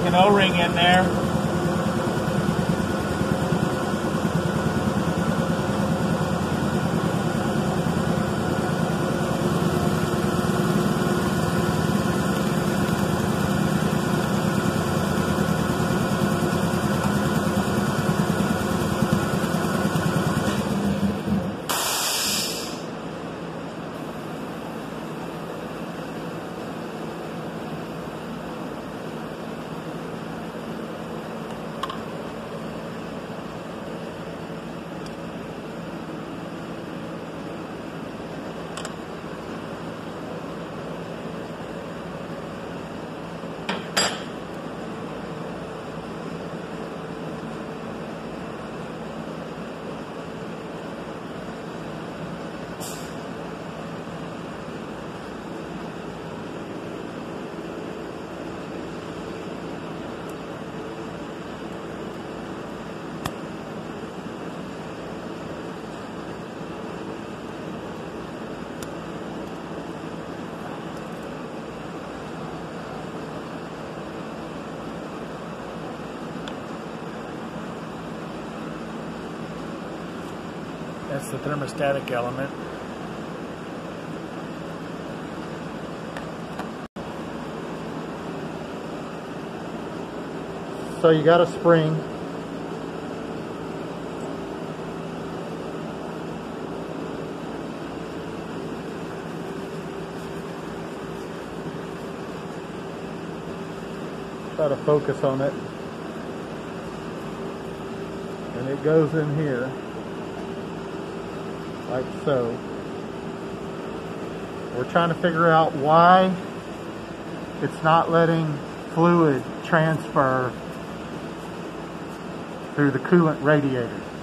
an O-ring in there. That's the thermostatic element. So you got a spring. Try to focus on it. And it goes in here. Like so. We're trying to figure out why it's not letting fluid transfer through the coolant radiator.